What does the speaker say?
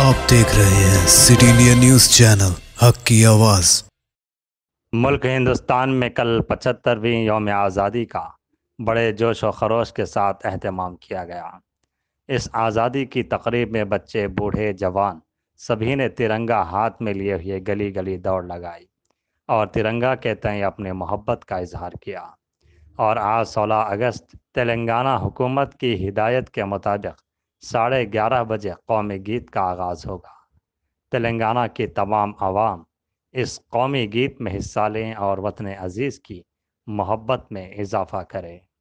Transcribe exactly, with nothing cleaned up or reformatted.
آپ دیکھ رہے ہیں سٹی انڈیا نیوز چینل، حق کی آواز۔ ملک ہندوستان میں کل پچہترویں یوم آزادی کا بڑے جوش و خروش کے ساتھ اہتمام کیا گیا۔ اس آزادی کی تقریب میں بچے، بوڑھے، جوان سبھی نے ترنگا ہاتھ میں لیے ہوئے گلی گلی دوڑ لگائی اور ترنگا کے تئیں اپنے محبت کا اظہار کیا۔ اور آج سولہ اگست تلنگانہ حکومت کی ہدایت کے مطابق ساڑھے گیارہ بجے قومی گیت کا آغاز ہوگا۔ تلنگانہ کی تمام عوام اس قومی گیت میں حصہ لیں اور وطن عزیز کی محبت میں اضافہ کریں۔